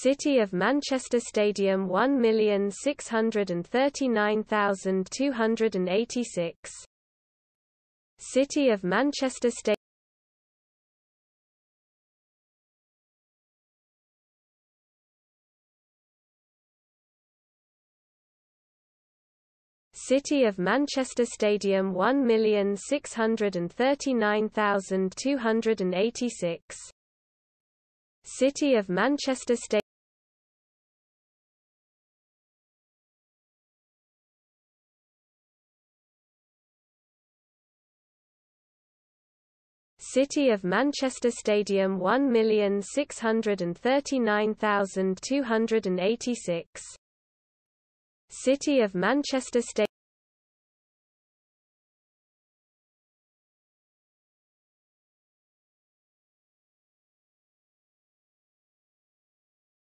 City of Manchester Stadium 1,639,286. City of Manchester Stadium. City of Manchester Stadium 1,639,286. City of Manchester Stadium. City of Manchester Stadium 1,639,286. City of Manchester Stadium.